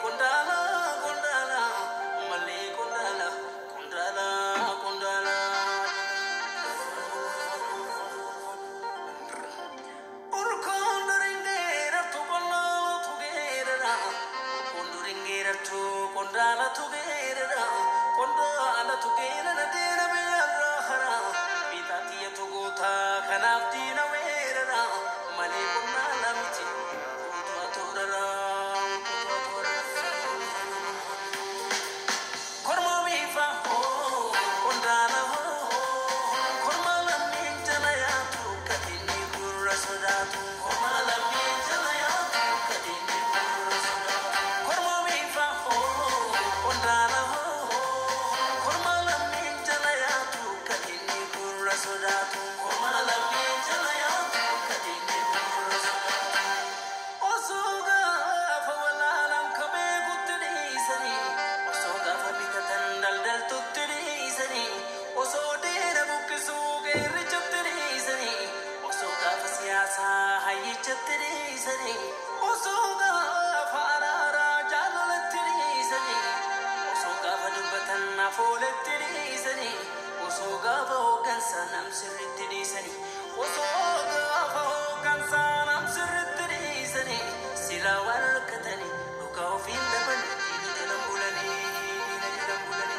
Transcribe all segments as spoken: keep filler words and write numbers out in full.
kundala kundala male kundala kundala kundala urkonduringera tu kundala tugera urkonduringera tu kundala tugera kundala tugera na dera biyarra hara bitatiya tuguta kanaftina wera male kundala miti turara korma viva ho kundala ho korma la mintana ya tu kadini gurra sodatu korma la mintana ya tu kadini gurra sodatu korma viva ho kundala ho korma la mintana ya tu kadini gurra sodatu korma la mintana ya tu kadini gurra sodatu osoga fawalalan kabe gutri sani osoga fabikatan daldal tutri sani osodera buksu ger chutri sani osoga fasiyasa hay chutri sani osoga farara jalal tri sani osoga fadubatan afol tri sani osoga vogan sanam sirri tri sani osoga vogan sanam sirri tri sani sila warkatani duka ofin daban dini dalam bulani dini dalam bulani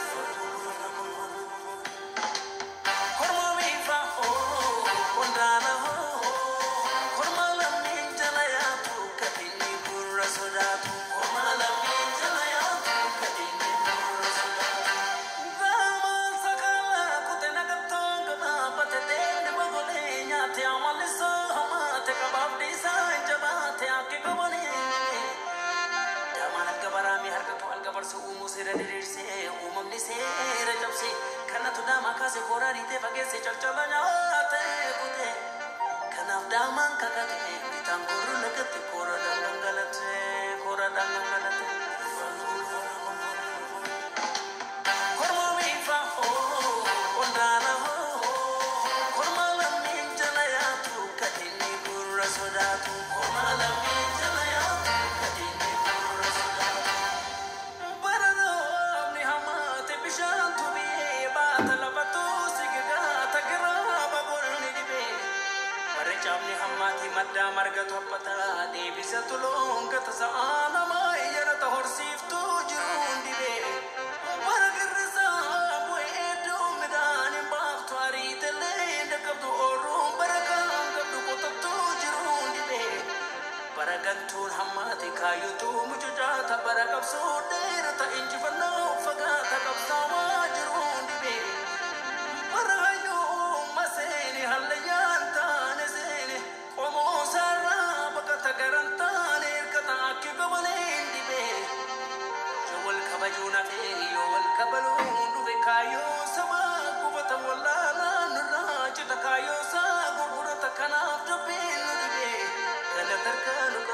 korma viva ho kundala ho korma la mintala ya tu kadini gurra sodatu korma la mintala ya tu kadini gurra sodatu dama sakala kutena gattonga na patete ne bagole nyate amalisa hamate kabab disa jabate ake kabane damana kabarami harkatu algabar su umu sira dirse umam ni sira jabse kana tu dama kase korari te bage se chalchala nyate kute kana daman kakate bitam koru lagate kora dangalate kora dangalate korma viva ho kundala ho korma la mintala ya tu kadini gurra sodatu korma la mintala ya tu kadini gurra sodatu barano ni hamate bishan tu bi batala batu sigga tagra bagolni dibe barjamni hamati madda marga thopata devisa tulong katasana mai yara torsif tu jurun dibe bargirsa boy edo medan baftwari tele ndakabdu orum barakan kabdu kotatu jurun dibe baragantun hamati kayutu mujudata baragabsu derata injifano fagata kabsama jurun dibe barayo maseni halayan tane sene qomo sarra bakata garantane kata akibale dibe jawal kabajuna fe yowal kabalun duve kayo sama kubata wallala nuraj takayo sa gurgurata kanaf dubin dibe kana tarkanu